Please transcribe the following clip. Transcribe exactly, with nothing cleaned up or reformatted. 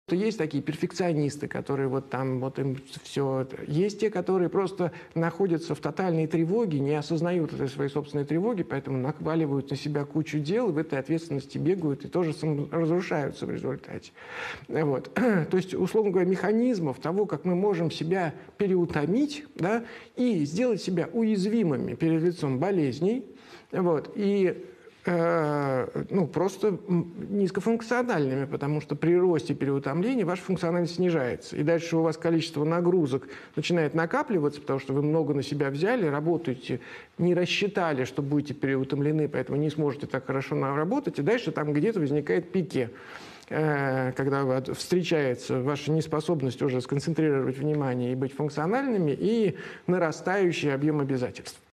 Есть такие перфекционисты, которые вот там, вот им все. Есть те, которые просто находятся в тотальной тревоге, не осознают этой своей собственной тревоги, поэтому накваливают на себя кучу дел, и в этой ответственности бегают и тоже разрушаются в результате. Вот. То есть, условно говоря, механизмов того, как мы можем себя переутомить, да, и сделать себя уязвимыми перед лицом болезней, вот, и ну, просто низкофункциональными, потому что при росте переутомления ваша функциональность снижается. И дальше у вас количество нагрузок начинает накапливаться, потому что вы много на себя взяли, работаете, не рассчитали, что будете переутомлены, поэтому не сможете так хорошо работать, и дальше там где-то возникает пике, когда встречается ваша неспособность уже сконцентрировать внимание и быть функциональными, и нарастающий объем обязательств.